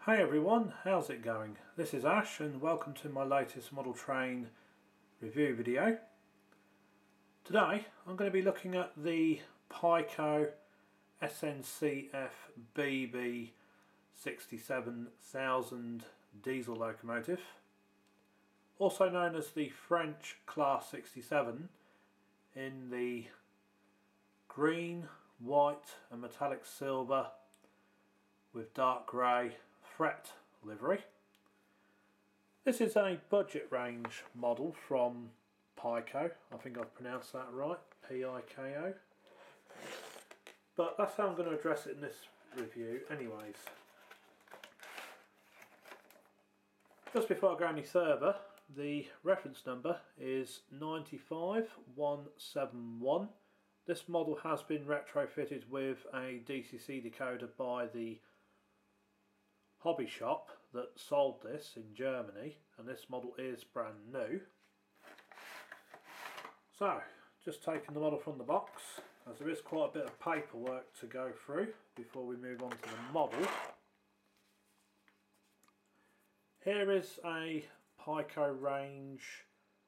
Hey everyone, how's it going? This is Ash and welcome to my latest model train review video. Today I'm going to be looking at the Piko SNCF BB67400 diesel locomotive, also known as the French Class 67, in the green, white and metallic silver with dark grey fret livery. This is a budget range model from Piko. I think I've pronounced that right, P-I-K-O. But that's how I'm going to address it in this review anyways. Just before I go any further, the reference number is 95171. This model has been retrofitted with a DCC decoder by the hobby shop that sold this in Germany, and this model is brand new. So, just taking the model from the box, as there is quite a bit of paperwork to go through before we move on to the model. Here is a Piko range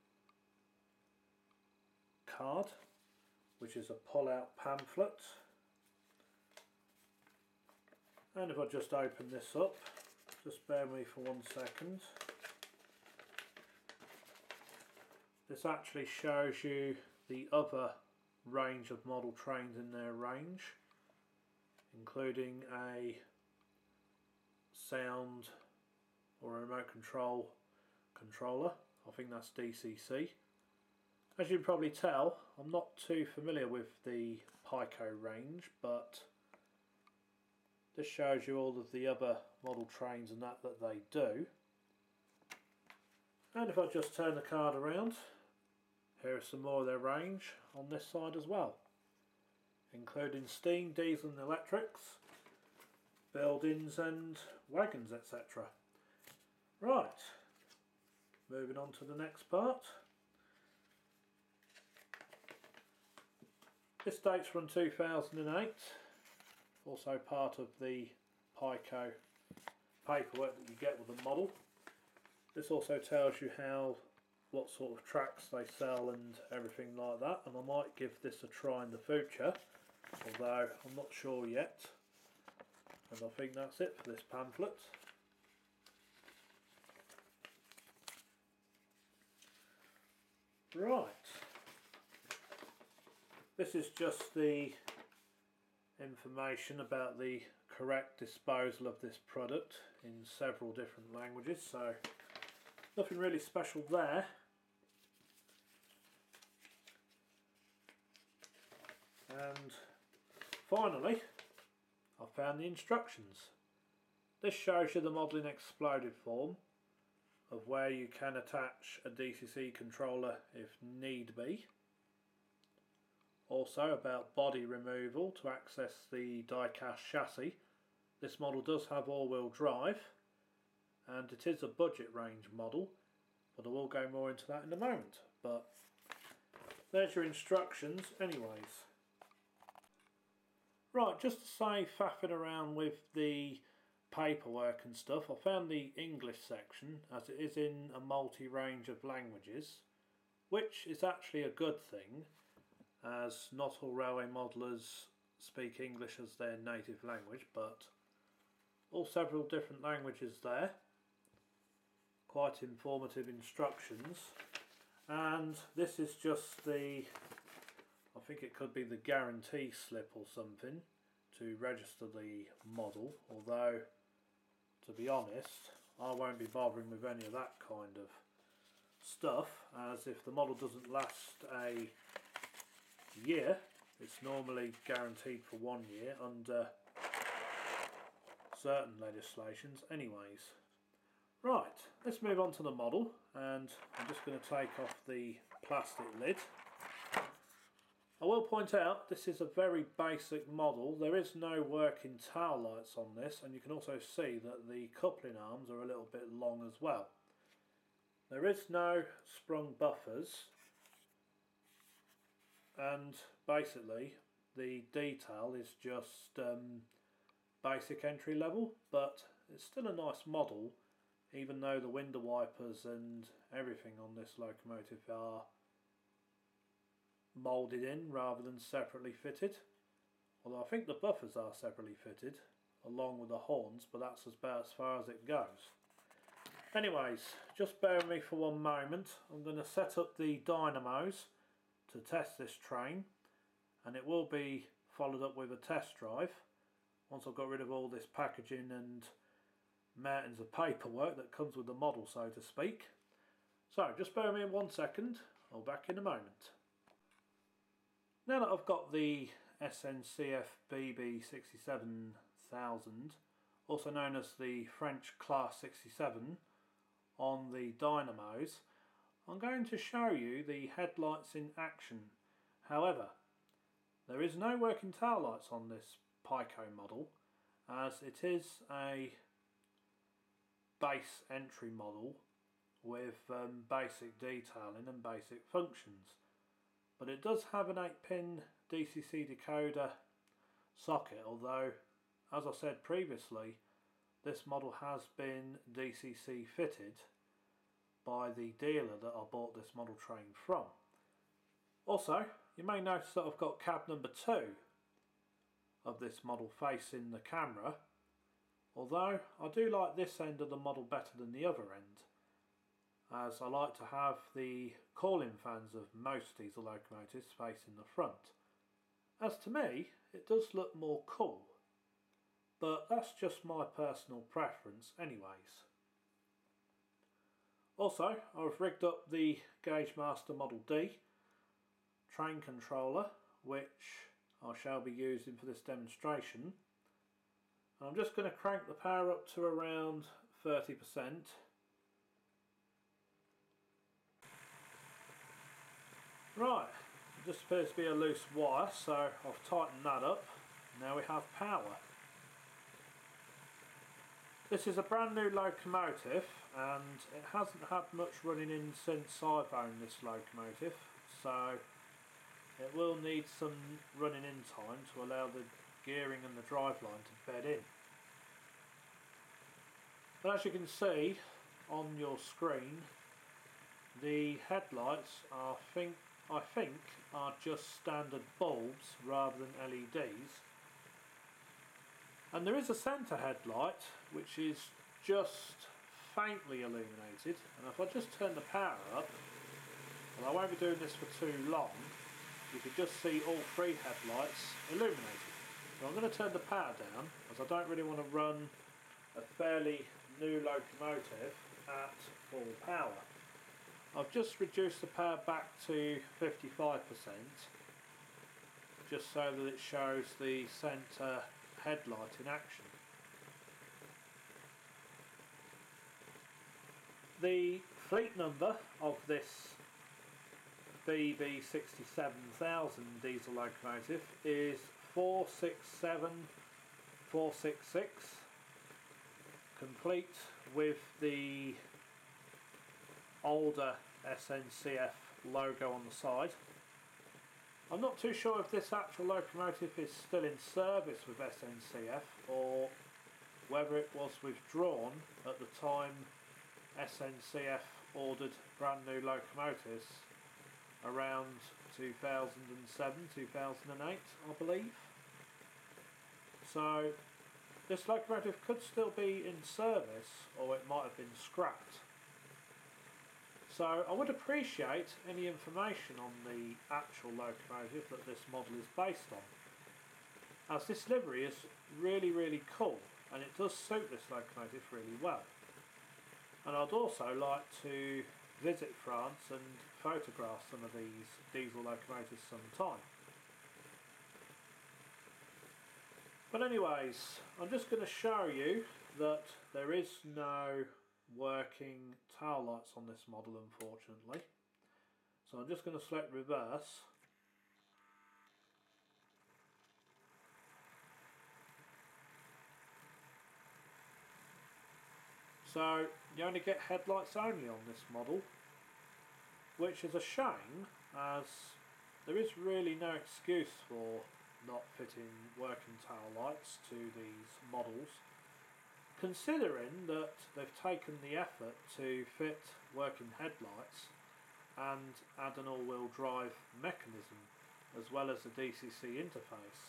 card, which is a pull-out pamphlet. And if I just open this up, just bear with me for 1 second. This actually shows you the other range of model trains in their range, including a sound or a remote control controller. I think that's DCC. As you can probably tell, I'm not too familiar with the Piko range, but this shows you all of the other model trains and that they do. And if I just turn the card around, here is some more of their range on this side as well, including steam, diesel and electrics, buildings and wagons, etc. Right, moving on to the next part. This dates from 2008. Also part of the Piko paperwork that you get with the model. This also tells you what sort of tracks they sell and everything like that, and I might give this a try in the future, although I'm not sure yet. And I think that's it for this pamphlet. Right, this is just the information about the correct disposal of this product in several different languages, so nothing really special there. And finally, I found the instructions. This shows you the model in exploded form of where you can attach a DCC controller if need be. Also about body removal to access the die-cast chassis. This model does have all-wheel drive and it is a budget range model, but I will go more into that in a moment. But there's your instructions anyways. Right, just to save faffing around with the paperwork and stuff, I found the English section as it is in a multi-range of languages, which is actually a good thing, as not all railway modelers speak English as their native language, but all several different languages there. Quite informative instructions. And this is just the, I think it could be the guarantee slip or something to register the model, although to be honest I won't be bothering with any of that kind of stuff, as if the model doesn't last a year, it's normally guaranteed for 1 year under certain legislations anyways. Right, let's move on to the model, and I'm just going to take off the plastic lid. I will point out this is a very basic model. There is no working tail lights on this, and you can also see that the coupling arms are a little bit long as well. There is no sprung buffers, and basically the detail is just basic entry level, but it's still a nice model, even though the window wipers and everything on this locomotive are moulded in rather than separately fitted. Although I think the buffers are separately fitted along with the horns, but that's about as far as it goes. Anyways, just bear with me for one moment. I'm going to set up the dynamos to test this train, and it will be followed up with a test drive once I've got rid of all this packaging and mountains of paperwork that comes with the model, so to speak. So just bear with me 1 second, I'll be back in a moment. Now that I've got the SNCF BB67400, also known as the French Class 67, on the dynamos, I'm going to show you the headlights in action. However, there is no working tail lights on this Piko model, as it is a base entry model with basic detailing and basic functions. But it does have an 8-pin DCC decoder socket, although, as I said previously, this model has been DCC fitted by the dealer that I bought this model train from. Also, you may notice that I've got cab number 2 of this model facing the camera, although I do like this end of the model better than the other end, as I like to have the cooling fans of most diesel locomotives facing the front. As to me, it does look more cool, but that's just my personal preference anyways. Also, I've rigged up the Gauge Master Model D train controller, which I shall be using for this demonstration. I'm just going to crank the power up to around 30%. Right, it just appears to be a loose wire, so I've tightened that up. Now we have power. This is a brand new locomotive, and it hasn't had much running in since I've owned this locomotive, so it will need some running in time to allow the gearing and the driveline to bed in. But as you can see on your screen, the headlights I think are just standard bulbs rather than LEDs. And there is a centre headlight which is just faintly illuminated, and if I just turn the power up, and I won't be doing this for too long, you can just see all 3 headlights illuminated. So I'm going to turn the power down, as I don't really want to run a fairly new locomotive at full power. I've just reduced the power back to 55%, just so that it shows the centre headlight in action. The fleet number of this BB67400 diesel locomotive is 467466, complete with the older SNCF logo on the side. I'm not too sure if this actual locomotive is still in service with SNCF or whether it was withdrawn at the time SNCF ordered brand new locomotives around 2007, 2008 I believe. So this locomotive could still be in service, or it might have been scrapped. So I would appreciate any information on the actual locomotive that this model is based on, as this livery is really cool and it does suit this locomotive really well. And I'd also like to visit France and photograph some of these diesel locomotives sometime. But anyways, I'm just going to show you that there is no working tail lights on this model, unfortunately. So I'm just going to select reverse. So you only get headlights only on this model, which is a shame, as there is really no excuse for not fitting working tail lights to these models. Considering that they've taken the effort to fit working headlights and add an all-wheel drive mechanism as well as a DCC interface.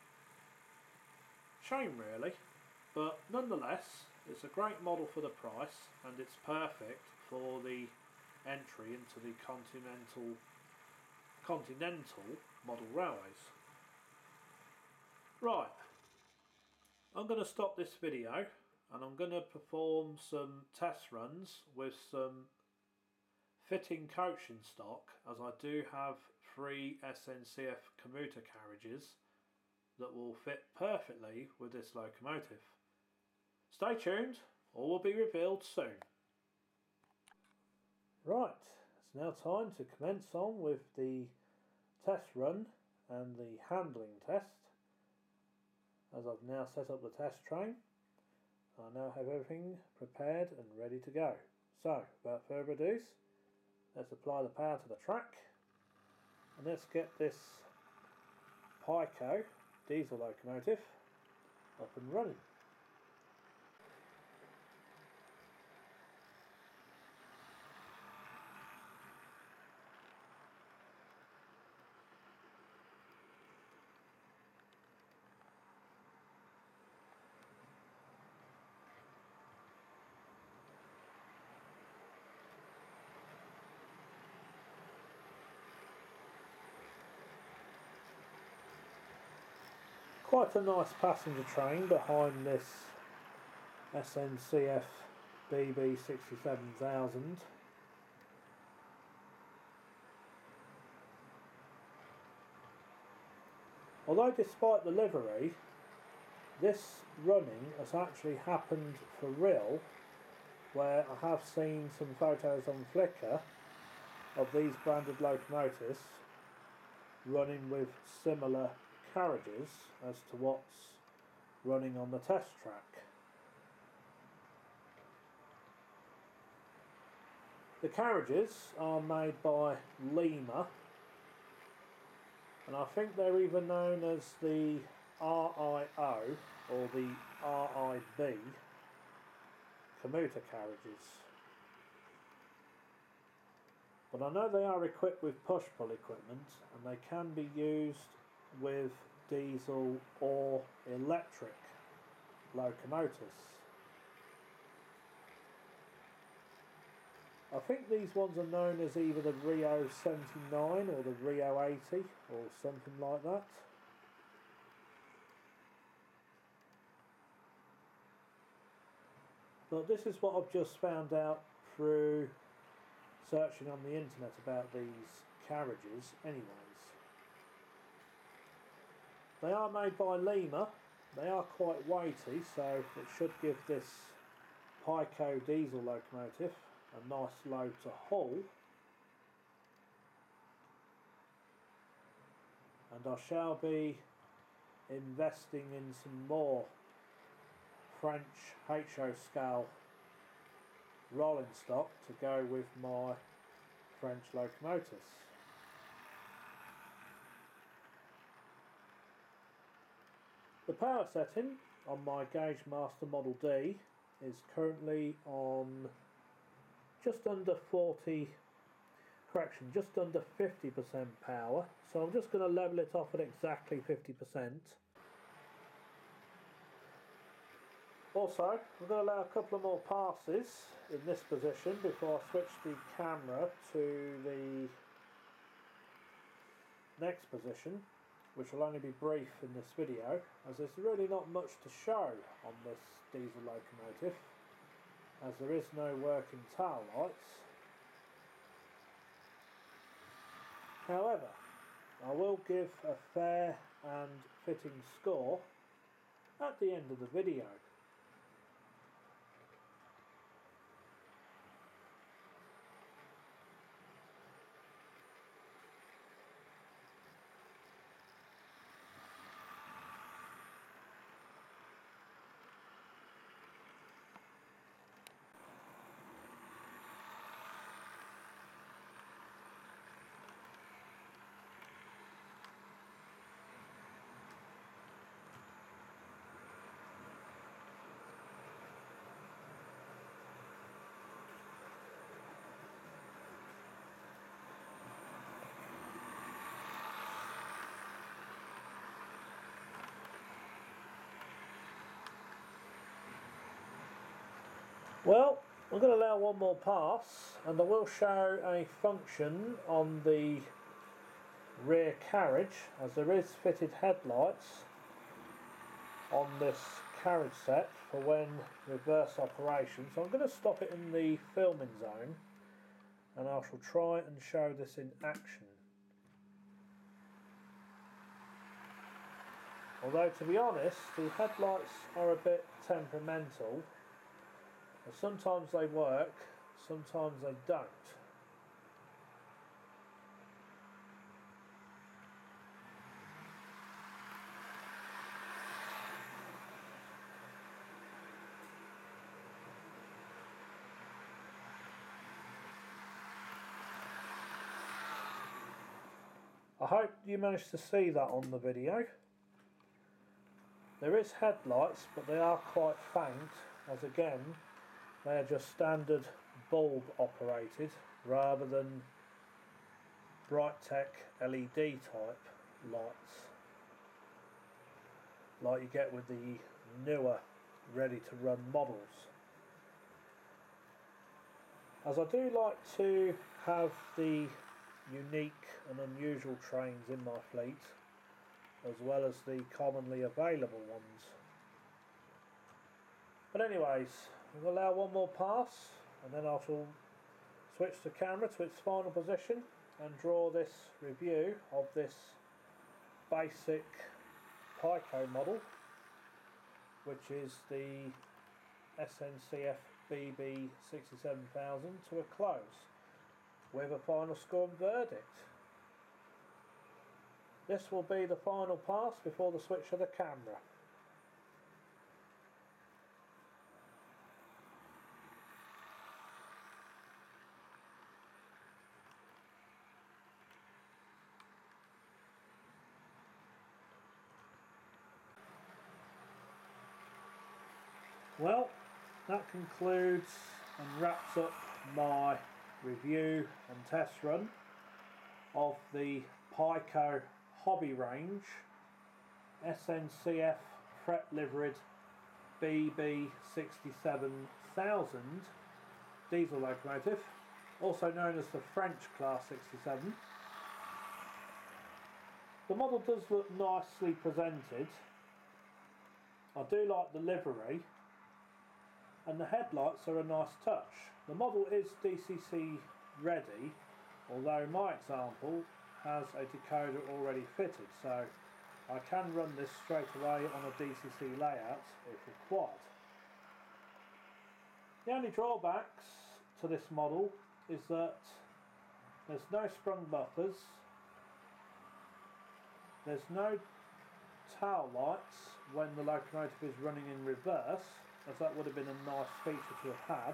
Shame really, but nonetheless it's a great model for the price and it's perfect for the entry into the continental model railways. Right, I'm going to stop this video and I'm going to perform some test runs with some fitting coaching stock, as I do have 3 SNCF commuter carriages that will fit perfectly with this locomotive. Stay tuned, all will be revealed soon. Right, it's now time to commence on with the test run and the handling test, as I've now set up the test train. I now have everything prepared and ready to go. So, without further ado, let's apply the power to the track and let's get this Piko diesel locomotive up and running. Quite a nice passenger train behind this SNCF BB67400. Although despite the livery, this running has actually happened for real, where I have seen some photos on Flickr of these branded locomotives running with similar carriages as to what's running on the test track. The carriages are made by Lima, and I think they're either known as the RIO or the RIB commuter carriages. But I know they are equipped with push-pull equipment and they can be used with diesel or electric locomotives. I think these ones are known as either the Rio 79 or the Rio 80 or something like that. But this is what I've just found out through searching on the internet about these carriages anyways. They are made by Lima, they are quite weighty, so it should give this Piko diesel locomotive a nice load to haul. And I shall be investing in some more French HO scale rolling stock to go with my French locomotives. The power setting on my Gauge Master Model D is currently on just under 50% power, so I'm just going to level it off at exactly 50%. Also, I'm going to allow a couple of more passes in this position before I switch the camera to the next position, which will only be brief in this video, as there's really not much to show on this diesel locomotive, as there is no working tail lights. However, I will give a fair and fitting score at the end of the video. Well, I'm going to allow one more pass, and I will show a function on the rear carriage, as there is fitted headlights on this carriage set for when reverse operation. So I'm going to stop it in the filming zone, and I shall try and show this in action. Although, to be honest, the headlights are a bit temperamental. Sometimes they work, sometimes they don't. I hope you managed to see that on the video. There is headlights, but they are quite faint, as again they are just standard bulb operated rather than Brightech LED type lights like you get with the newer ready to run models. As I do like to have the unique and unusual trains in my fleet, as well as the commonly available ones. But anyways, we'll allow one more pass, and then I shall switch the camera to its final position and draw this review of this basic Piko model, which is the SNCF BB67400, to a close with a final score and verdict. This will be the final pass before the switch of the camera. Well, that concludes and wraps up my review and test run of the Piko hobby range SNCF fret liveried BB67000 diesel locomotive, also known as the French Class 67. The model does look nicely presented. I do like the livery, and the headlights are a nice touch. The model is DCC ready, although my example has a decoder already fitted, so I can run this straight away on a DCC layout if required. The only drawbacks to this model is that there's no sprung buffers, there's no tail lights when the locomotive is running in reverse, as that would have been a nice feature to have had.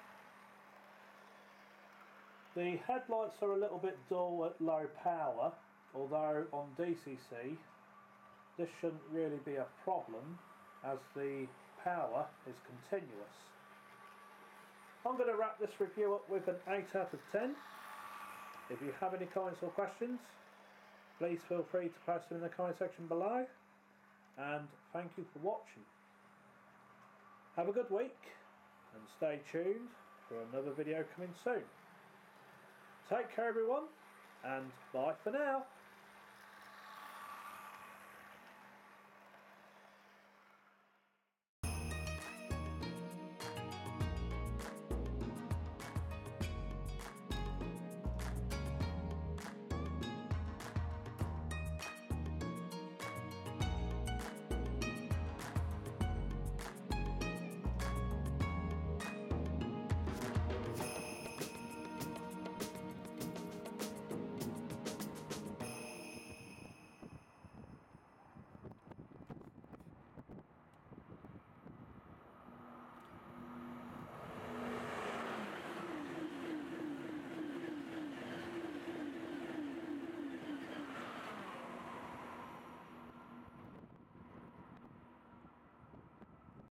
The headlights are a little bit dull at low power, although on DCC this shouldn't really be a problem as the power is continuous. I'm going to wrap this review up with an 8 out of 10. If you have any comments or questions, please feel free to post them in the comment section below, and thank you for watching. Have a good week and stay tuned for another video coming soon. Take care everyone, and bye for now.